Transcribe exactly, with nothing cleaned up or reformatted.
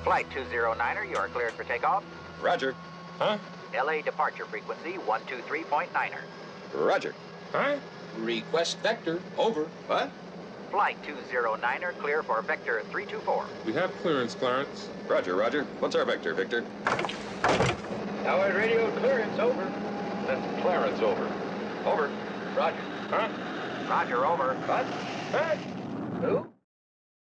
Flight two zero niner, you are cleared for takeoff. Roger. Huh? L A departure frequency one two three point niner. Roger. Huh? Request vector. Over. What? Flight two zero niner, clear for vector three two four. We have clearance, Clarence. Roger, Roger. What's our vector, Victor? Howard radio clearance, over. That's Clarence, over. Over. Roger. Huh? Roger, over. What? Huh? Who?